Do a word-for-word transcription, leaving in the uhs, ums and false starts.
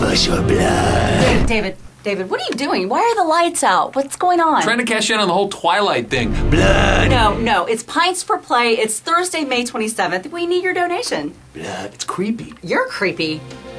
Give us your blood. David, David, what are you doing? Why are the lights out? What's going on? Trying to cash in on the whole Twilight thing. Blood. No, no, it's Pints for Play. It's Thursday, May twenty-seventh. We need your donation. Blood. It's creepy. You're creepy.